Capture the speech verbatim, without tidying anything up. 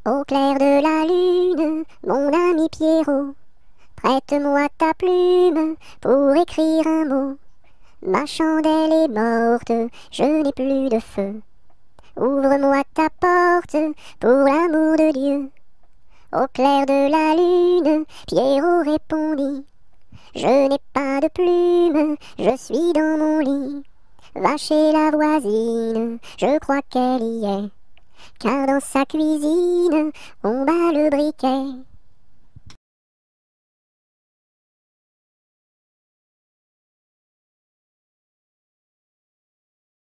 Au clair de la lune, mon ami Pierrot, prête-moi ta plume pour écrire un mot. Ma chandelle est morte, je n'ai plus de feu. Ouvre-moi ta porte pour l'amour de Dieu. Au clair de la lune, Pierrot répondit: je n'ai pas de plume, je suis dans mon lit. Va chez la voisine, je crois qu'elle y est, car dans sa cuisine, on bat le briquet.